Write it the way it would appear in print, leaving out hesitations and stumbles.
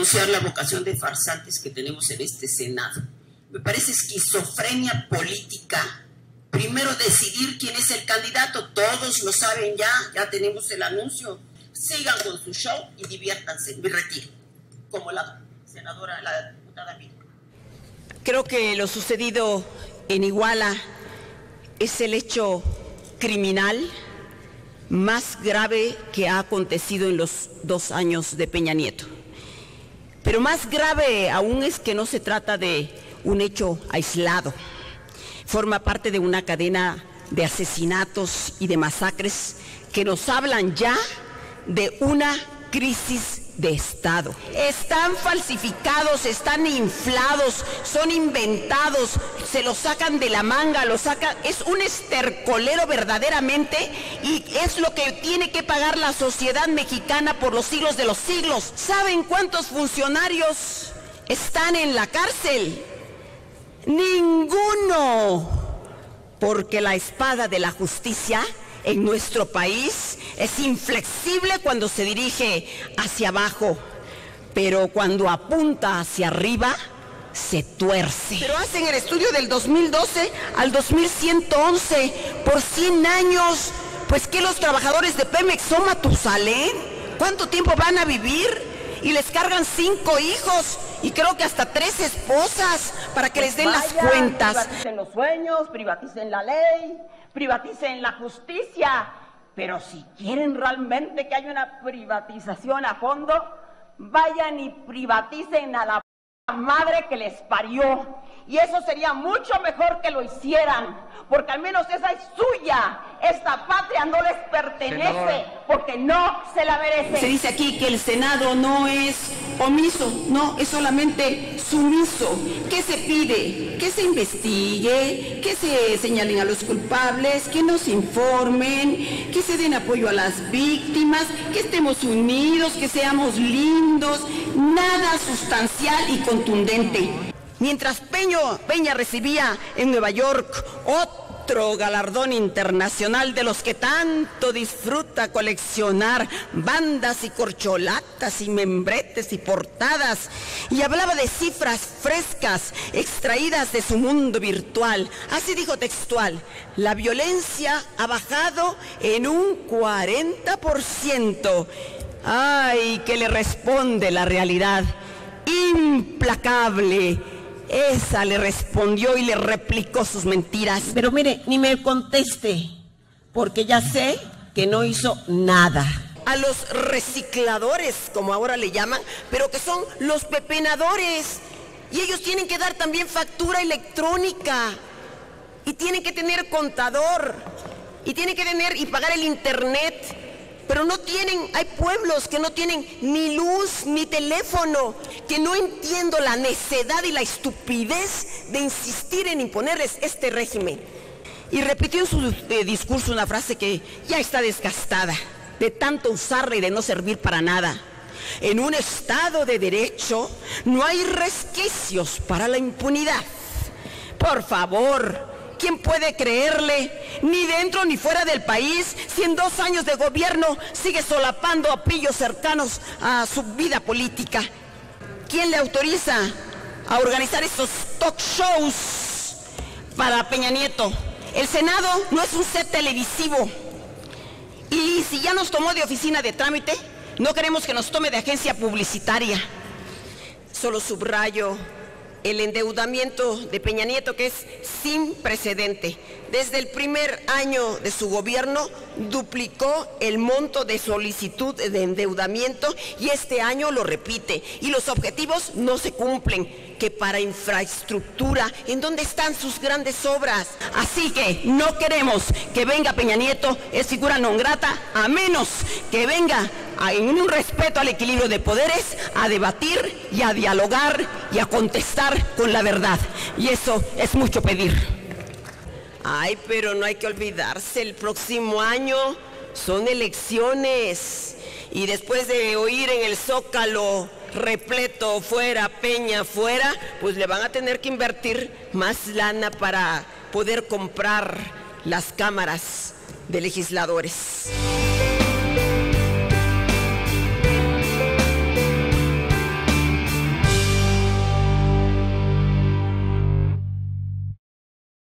denunciar la vocación de farsantes que tenemos en este Senado. Me parece esquizofrenia política. Primero decidir quién es el candidato, todos lo saben ya tenemos el anuncio. Sigan con su show y diviértanse. Me retiro, como la senadora, la diputada Mira. Creo que lo sucedido en Iguala es el hecho criminal más grave que ha acontecido en los 2 años de Peña Nieto. Pero más grave aún es que no se trata de un hecho aislado. Forma parte de una cadena de asesinatos y de masacres que nos hablan ya de una crisis de Estado. Están falsificados, están inflados, son inventados, se los sacan de la manga, es un estercolero verdaderamente, y es lo que tiene que pagar la sociedad mexicana por los siglos de los siglos. ¿Saben cuántos funcionarios están en la cárcel? Ninguno, porque la espada de la justicia en nuestro país es inflexible cuando se dirige hacia abajo, pero cuando apunta hacia arriba se tuerce. Pero hacen el estudio del 2012 al 2111 por 100 años. Pues que los trabajadores de Pemex son Matusalén. ¿Cuánto tiempo van a vivir? Y les cargan 5 hijos y creo que hasta 3 esposas para que les den las cuentas. Privaticen los sueños, privaticen la ley, privaticen la justicia, pero si quieren realmente que haya una privatización a fondo, vayan y privaticen a la madre que les parió, y eso sería mucho mejor que lo hicieran, porque al menos esa es suya. Esta patria no les pertenece, porque no se la merece. Se dice aquí que el Senado no es omiso, no, es solamente sumiso. ¿Qué se pide? Que se investigue, que se señalen a los culpables, que nos informen, que se den apoyo a las víctimas, que estemos unidos, que seamos lindos, nada sustancial y contundente. Mientras Peña recibía en Nueva York otro galardón internacional de los que tanto disfruta coleccionar, bandas y corcholatas y membretes y portadas, y hablaba de cifras frescas extraídas de su mundo virtual. Así dijo textual: la violencia ha bajado en un 40%. ¡Ay!, ¿qué le responde la realidad? Implacable. Esa le respondió y le replicó sus mentiras. Pero mire, ni me conteste, porque ya sé que no hizo nada. A los recicladores, como ahora le llaman, pero que son los pepenadores. Y ellos tienen que dar también factura electrónica. Y tienen que tener contador. Y tienen que tener y pagar el internet. Pero no tienen, hay pueblos que no tienen ni luz ni teléfono, que no entiendo la necedad y la estupidez de insistir en imponerles este régimen. Y repitió en su discurso una frase que ya está desgastada, de tanto usarla y de no servir para nada. En un Estado de Derecho no hay resquicios para la impunidad. Por favor, ¿quién puede creerle, ni dentro ni fuera del país, si en 2 años de gobierno sigue solapando a pillos cercanos a su vida política? ¿Quién le autoriza a organizar estos talk shows para Peña Nieto? El Senado no es un set televisivo. Y si ya nos tomó de oficina de trámite, no queremos que nos tome de agencia publicitaria. Solo subrayo el endeudamiento de Peña Nieto, que es sin precedente. Desde el primer año de su gobierno duplicó el monto de solicitud de endeudamiento y este año lo repite. Y los objetivos no se cumplen. Que para infraestructura, ¿en dónde están sus grandes obras? Así que no queremos que venga Peña Nieto, es figura non grata, a menos que venga en un respeto al equilibrio de poderes, a debatir y a dialogar y a contestar con la verdad. Y eso es mucho pedir. Ay, pero no hay que olvidarse, el próximo año son elecciones. Y después de oír en el Zócalo repleto, fuera, Peña, fuera, pues le van a tener que invertir más lana para poder comprar las cámaras de legisladores.